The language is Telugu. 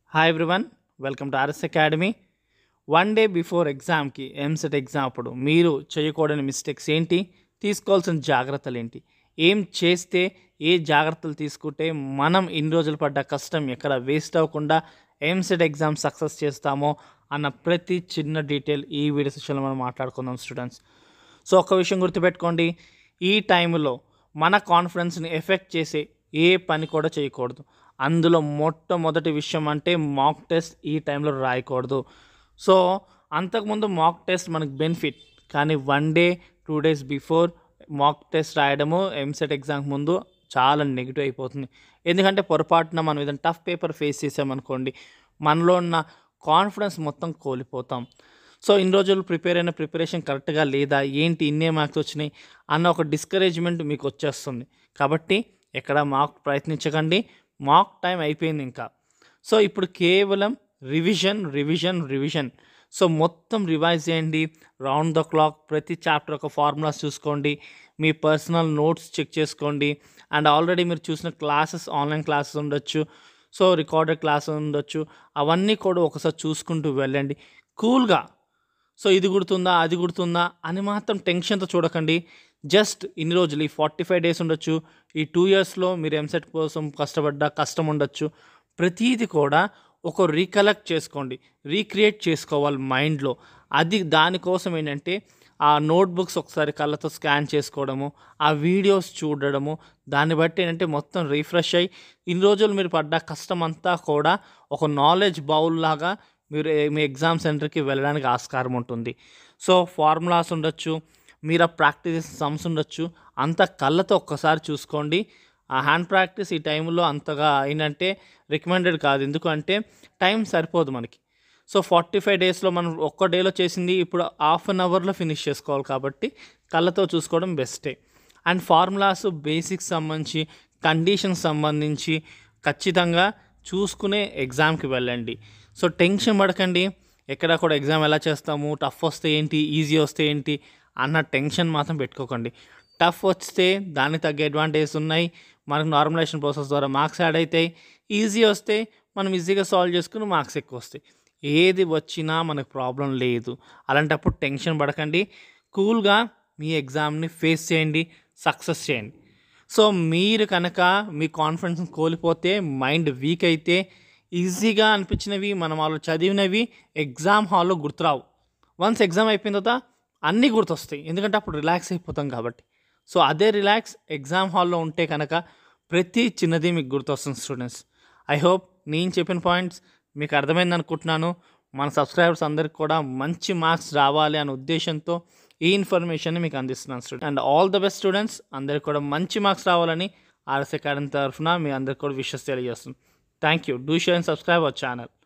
Hi everyone, welcome to RS academy. One day before ఎగ్జామ్కి ఎంసెట్ ఎగ్జామ్ అప్పుడు మీరు చేయకూడని మిస్టేక్స్ ఏంటి, తీసుకోవాల్సిన జాగ్రత్తలు ఏంటి, ఏం చేస్తే ఏ జాగ్రత్తలు తీసుకుంటే మనం ఇన్ని రోజులు పడ్డ కష్టం ఎక్కడ వేస్ట్ అవ్వకుండా ఎంసెట్ ఎగ్జామ్ సక్సెస్ చేస్తామో అన్న ప్రతి చిన్న డీటెయిల్ ఈ వీడియో సెషన్లో మనం మాట్లాడుకుందాం స్టూడెంట్స్. సో ఒక విషయం గుర్తుపెట్టుకోండి, ఈ టైంలో మన కాన్ఫిడెన్స్ని ఎఫెక్ట్ చేసే ఏ పని కూడా చేయకూడదు. అందులో మొట్టమొదటి విషయం అంటే మాక్ టెస్ట్ ఈ టైంలో రాయకూడదు. సో అంతకుముందు మాక్ టెస్ట్ మనకు బెనిఫిట్, కానీ 1 day 2 days before mock test రాయడము ఎంసెట్ ఎగ్జామ్ ముందు చాలా నెగిటివ్ అయిపోతుంది. ఎందుకంటే పొరపాటున మనం ఏదైనా టఫ్ పేపర్ ఫేస్ చేసామనుకోండి, మనలో ఉన్న కాన్ఫిడెన్స్ మొత్తం కోల్పోతాం. సో ఇన్ని రోజులు ప్రిపరేషన్ కరెక్ట్గా లేదా, ఏంటి ఇన్నే మార్క్స్ వచ్చినాయి అన్న ఒక డిస్కరేజ్మెంట్ మీకు వచ్చేస్తుంది. కాబట్టి ఎక్కడ మాక్ ప్రయత్నించకండి, మాక్ టైం అయిపోయింది ఇంకా. సో ఇప్పుడు కేవలం రివిజన్. సో మొత్తం రివైజ్ చేయండి, రౌండ్ ద క్లాక్ ప్రతి చాప్టర్ ఒక ఫార్ములాస్ చూసుకోండి, మీ పర్సనల్ నోట్స్ చెక్ చేసుకోండి. అండ్ ఆల్రెడీ మీరు చూసిన క్లాసెస్, ఆన్లైన్ క్లాసెస్ ఉండొచ్చు, సో రికార్డెడ్ క్లాసెస్ ఉండొచ్చు, అవన్నీ కూడా ఒకసారి చూసుకుంటూ వెళ్ళండి కూల్గా. సో ఇది గుర్తుందా అది గుర్తుందా అని మాత్రం టెన్షన్తో చూడకండి. జస్ట్ ఇన్ని రోజులు ఈ 45 డేస్ ఉండొచ్చు, ఈ 2 ఇయర్స్లో మీరు ఎంసెట్ కోసం కష్టపడ్డ కష్టం ఉండొచ్చు, ప్రతీది కూడా ఒక రీకలెక్ట్ చేసుకోండి, రీక్రియేట్ చేసుకోవాలి మైండ్లో. అది దానికోసం ఏంటంటే ఆ నోట్బుక్స్ ఒకసారి కళ్ళతో స్కాన్ చేసుకోవడము, ఆ వీడియోస్ చూడడము, దాన్ని బట్టి ఏంటంటే మొత్తం రీఫ్రెష్ అయ్యి ఇన్ని రోజులు మీరు పడ్డ కష్టం అంతా కూడా ఒక నాలెడ్జ్ బౌల్ లాగా మీరు మీ ఎగ్జామ్ సెంటర్కి వెళ్ళడానికి ఆస్కారం ఉంటుంది. సో ఫార్ములాస్ ఉండొచ్చు, మీరు ఆ ప్రాక్టీస్ సమ్స్ ఉండొచ్చు, అంత కళ్ళతో ఒక్కసారి చూసుకోండి. ఆ హ్యాండ్ ప్రాక్టీస్ ఈ టైంలో అంతగా ఏంటంటే రికమెండెడ్ కాదు, ఎందుకంటే టైం సరిపోదు మనకి. సో 45 డేస్లో మనం ఒక్క డేలో చేసింది ఇప్పుడు హాఫ్ అన్ అవర్లో ఫినిష్ చేసుకోవాలి, కాబట్టి కళ్ళతో చూసుకోవడం బెస్టే. అండ్ ఫార్ములాస్ బేసిక్స్ సంబంధించి, కండిషన్స్ సంబంధించి ఖచ్చితంగా చూసుకునే ఎగ్జామ్కి వెళ్ళండి. సో టెన్షన్ పడకండి, ఎక్కడ కూడా ఎగ్జామ్ ఎలా చేస్తాము, టఫ్ వస్తే ఏంటి, ఈజీ వస్తే ఏంటి అన్న టెన్షన్ మాత్రం పెట్టుకోకండి. టఫ్ వస్తే దానికి తగ్గ అడ్వాంటేజెస్ ఉన్నాయి, మనకు నార్మలైజేషన్ ప్రాసెస్ ద్వారా మార్క్స్ యాడ్ అవుతాయి. ఈజీ వస్తే మనం ఈజీగా సాల్వ్ చేసుకుని మార్క్స్ ఎక్కువ వస్తాయి. ఏది వచ్చినా మనకు ప్రాబ్లం లేదు. అలాంటప్పుడు టెన్షన్ పడకండి, కూల్గా మీ ఎగ్జామ్ని ఫేస్ చేయండి, సక్సెస్ చేయండి. సో మీరు కనుక మీ కాన్ఫిడెన్స్ కోల్పోతే, మైండ్ వీక్ అయితే, ఈజీగా అనిపించినవి మనం వాళ్ళు చదివినవి ఎగ్జామ్ హాల్లో గుర్తురావు. వన్స్ ఎగ్జామ్ అయిపోయిన తర్వాత అన్నీ గుర్తొస్తాయి, ఎందుకంటే అప్పుడు రిలాక్స్ అయిపోతాం కాబట్టి. సో అదే రిలాక్స్ ఎగ్జామ్ హాల్లో ఉంటే కనుక ప్రతి చిన్నది మీకు గుర్తొస్తుంది స్టూడెంట్స్. ఐ హోప్ నేను చెప్పిన పాయింట్స్ మీకు అర్థమైంది అనుకుంటున్నాను. మన సబ్స్క్రైబర్స్ అందరికి కూడా మంచి మార్క్స్ రావాలి అనే ఉద్దేశంతో ఈ ఇన్ఫర్మేషన్ని మీకు అందిస్తున్నాను student. And all the best students, అందరికి కూడా మంచి మార్క్స్ రావాలని ఆర్ఎస్ అకాడమీ తరఫున మీ అందరికి కూడా విషెస్ తెలియజేస్తుంది. Thank you. Do share and subscribe our channel.